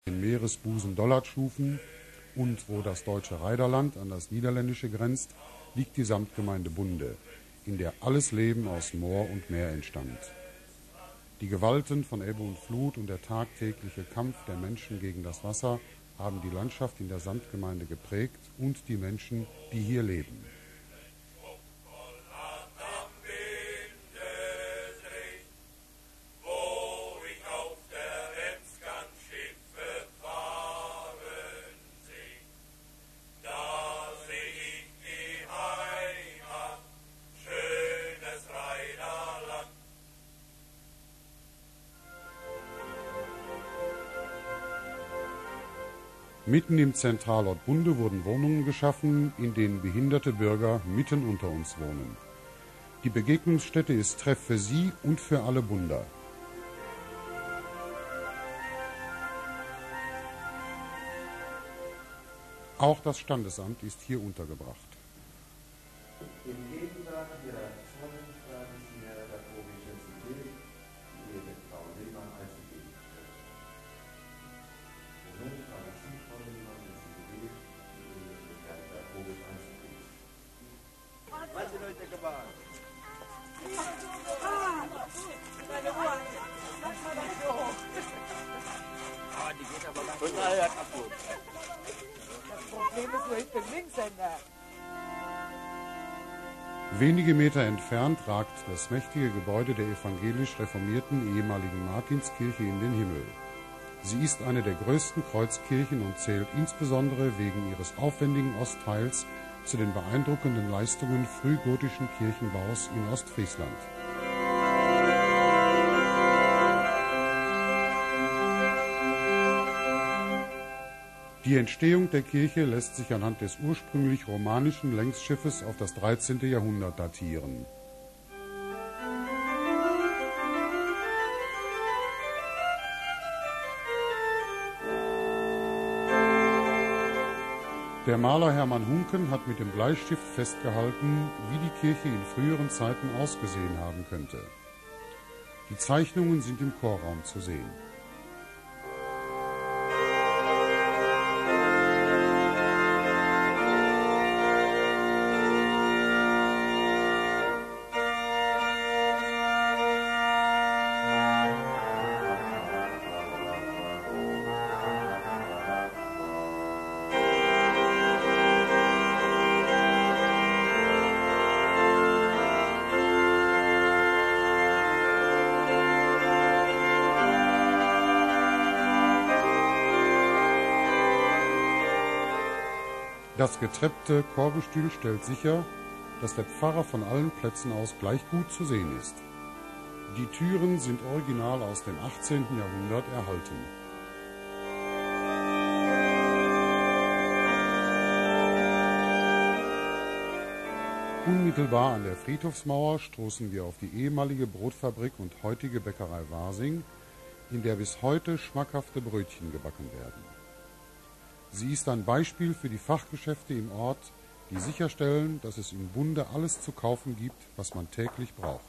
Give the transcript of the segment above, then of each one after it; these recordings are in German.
den Meeresbusen Dollard schufen und wo das deutsche Reiderland an das niederländische grenzt, liegt die Samtgemeinde Bunde, in der alles Leben aus Moor und Meer entstand. Die Gewalten von Ebbe und Flut und der tagtägliche Kampf der Menschen gegen das Wasser haben die Landschaft in der Samtgemeinde geprägt und die Menschen, die hier leben. Mitten im Zentralort Bunde wurden Wohnungen geschaffen, in denen behinderte Bürger mitten unter uns wohnen. Die Begegnungsstätte ist Treff für sie und für alle Bunder. Auch das Standesamt ist hier untergebracht. Im Gegenwart ihrer vollen traditionell-katholischen Zivil, die ihre Frau Lehmann als Gegenstelle. Und nun kann sie von Lehmann in Zivil, die ihre katholisch einzutreten. Was sind heute gewarnt? Die geht aber ganz gut. Kaputt. Das Problem ist nur hinten links, Händler. Wenige Meter entfernt ragt das mächtige Gebäude der evangelisch reformierten ehemaligen Martinskirche in den Himmel. Sie ist eine der größten Kreuzkirchen und zählt insbesondere wegen ihres aufwendigen Ostteils zu den beeindruckenden Leistungen frühgotischen Kirchenbaus in Ostfriesland. Die Entstehung der Kirche lässt sich anhand des ursprünglich romanischen Längsschiffes auf das 13. Jahrhundert datieren. Der Maler Hermann Hunken hat mit dem Bleistift festgehalten, wie die Kirche in früheren Zeiten ausgesehen haben könnte. Die Zeichnungen sind im Chorraum zu sehen. Das getreppte Chorgestühl stellt sicher, dass der Pfarrer von allen Plätzen aus gleich gut zu sehen ist. Die Türen sind original aus dem 18. Jahrhundert erhalten. Unmittelbar an der Friedhofsmauer stoßen wir auf die ehemalige Brotfabrik und heutige Bäckerei Wasing, in der bis heute schmackhafte Brötchen gebacken werden. Sie ist ein Beispiel für die Fachgeschäfte im Ort, die sicherstellen, dass es im Bunde alles zu kaufen gibt, was man täglich braucht.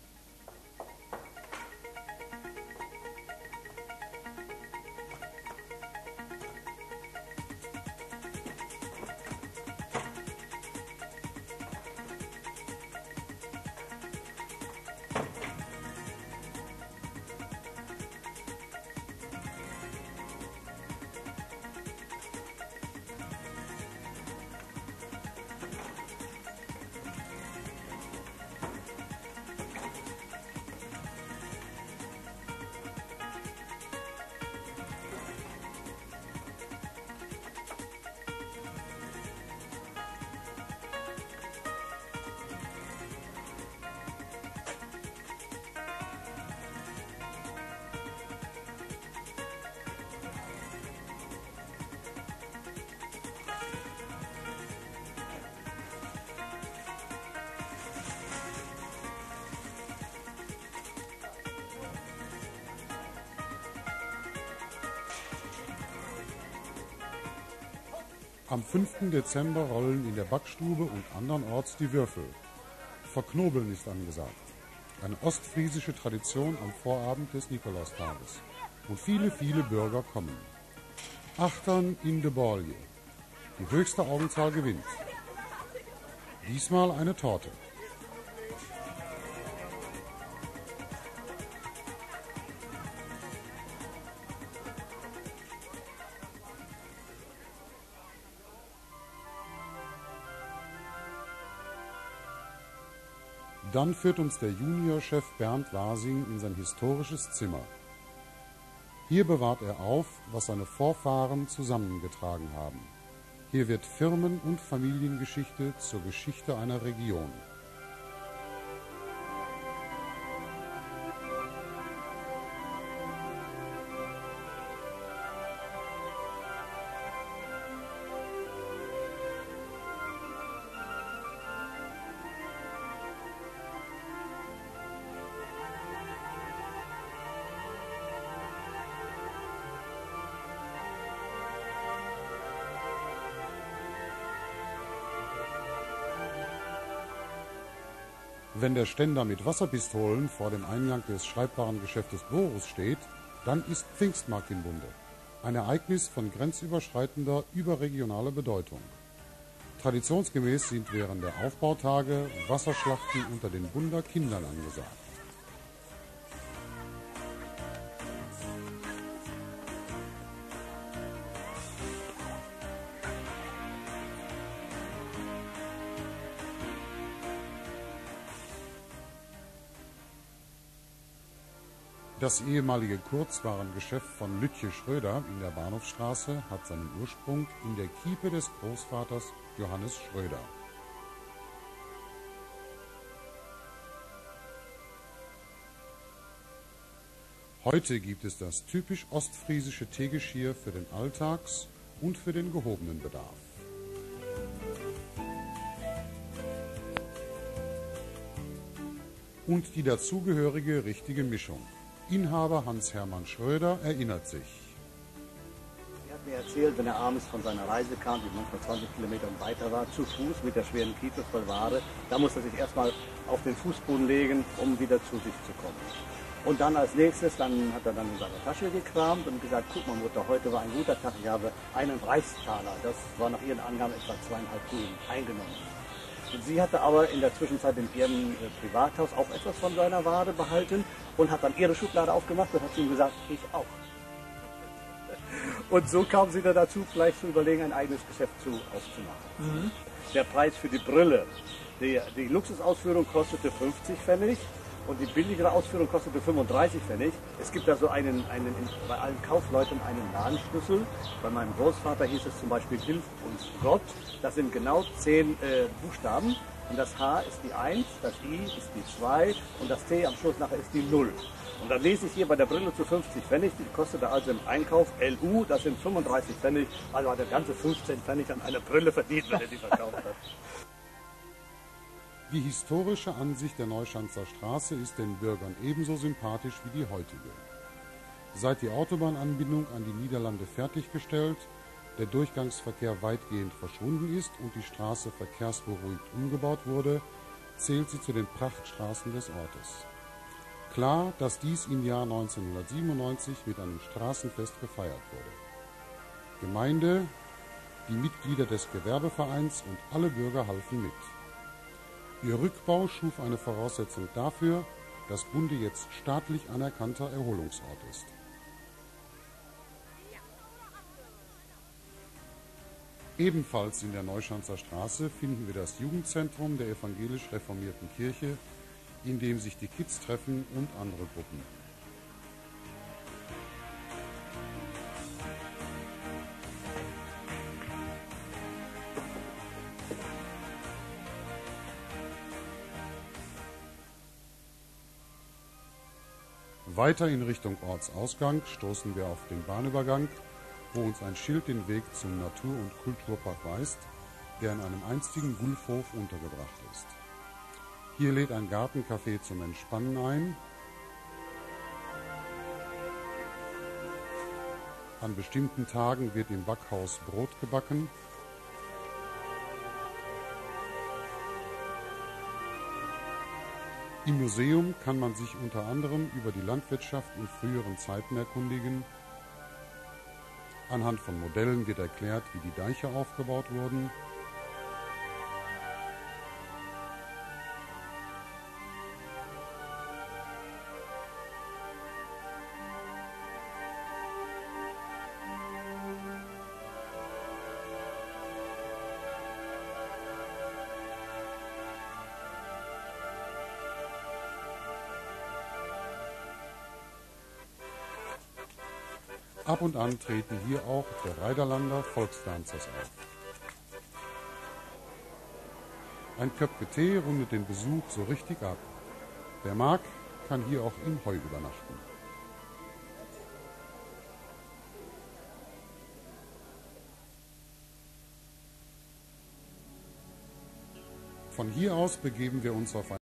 Am 5. Dezember rollen in der Backstube und andernorts die Würfel. Verknobeln ist angesagt. Eine ostfriesische Tradition am Vorabend des Nikolaustages. Und viele, viele Bürger kommen. Achtern in de Bolje. Die höchste Augenzahl gewinnt. Diesmal eine Torte. Dann führt uns der Juniorchef Bernd Wasing in sein historisches Zimmer. Hier bewahrt er auf, was seine Vorfahren zusammengetragen haben. Hier wird Firmen- und Familiengeschichte zur Geschichte einer Region. Wenn der Ständer mit Wasserpistolen vor dem Eingang des Schreibwarengeschäftes Boris steht, dann ist Pfingstmarkt in Bunde. Ein Ereignis von grenzüberschreitender, überregionaler Bedeutung. Traditionsgemäß sind während der Aufbautage Wasserschlachten unter den Bunder Kindern angesagt. Das ehemalige Kurzwarengeschäft von Lütje Schröder in der Bahnhofstraße hat seinen Ursprung in der Kiepe des Großvaters Johannes Schröder. Heute gibt es das typisch ostfriesische Teegeschirr für den Alltags- und für den gehobenen Bedarf. Und die dazugehörige richtige Mischung. Inhaber Hans-Hermann Schröder erinnert sich. Er hat mir erzählt, wenn er abends von seiner Reise kam, die manchmal 20 Kilometer weiter war, zu Fuß mit der schweren Kiepe voll Ware, da musste er sich erstmal auf den Fußboden legen, um wieder zu sich zu kommen. Und dann als nächstes, dann hat er dann in seiner Tasche gekramt und gesagt, guck mal Mutter, heute war ein guter Tag, ich habe einen Reichstaler, das war nach ihren Angaben etwa 2,5 Gulden eingenommen. Und sie hatte aber in der Zwischenzeit in ihrem Privathaus auch etwas von seiner Ware behalten und hat dann ihre Schublade aufgemacht und hat zu ihm gesagt, ich auch. Und so kam sie dann dazu, vielleicht zu überlegen, ein eigenes Geschäft aufzumachen. Der Preis für die Brille, die Luxusausführung kostete 50 Pfennig und die billigere Ausführung kostete 35 Pfennig. Es gibt da so bei allen Kaufleuten einen Ladenschlüssel. Bei meinem Großvater hieß es zum Beispiel Hilf uns Gott. Das sind genau 10 Buchstaben. Und das H ist die 1, das I ist die 2 und das T am Schluss nachher ist die 0. Und dann lese ich hier bei der Brille zu 50 Pfennig, die kostete also im Einkauf LU, das sind 35 Pfennig. Also hat er ganze 15 Pfennig an einer Brille verdient, wenn er die verkauft hat. Die historische Ansicht der Neuschanzer Straße ist den Bürgern ebenso sympathisch wie die heutige. Seit die Autobahnanbindung an die Niederlande fertiggestellt, der Durchgangsverkehr weitgehend verschwunden ist und die Straße verkehrsberuhigt umgebaut wurde, zählt sie zu den Prachtstraßen des Ortes. Klar, dass dies im Jahr 1997 mit einem Straßenfest gefeiert wurde. Gemeinde, die Mitglieder des Gewerbevereins und alle Bürger halfen mit. Ihr Rückbau schuf eine Voraussetzung dafür, dass Bunde jetzt staatlich anerkannter Erholungsort ist. Ebenfalls in der Neuschanzer Straße finden wir das Jugendzentrum der evangelisch reformierten Kirche, in dem sich die Kids treffen und andere Gruppen. Weiter in Richtung Ortsausgang stoßen wir auf den Bahnübergang, wo uns ein Schild den Weg zum Natur- und Kulturpark weist, der in einem einstigen Gulfhof untergebracht ist. Hier lädt ein Gartencafé zum Entspannen ein. An bestimmten Tagen wird im Backhaus Brot gebacken. Im Museum kann man sich unter anderem über die Landwirtschaft in früheren Zeiten erkundigen. Anhand von Modellen wird erklärt, wie die Deiche aufgebaut wurden. Ab und an treten hier auch der Reiderlander Volksdanzers auf. Ein Köpke Tee rundet den Besuch so richtig ab. Wer mag, kann hier auch im Heu übernachten. Von hier aus begeben wir uns auf ein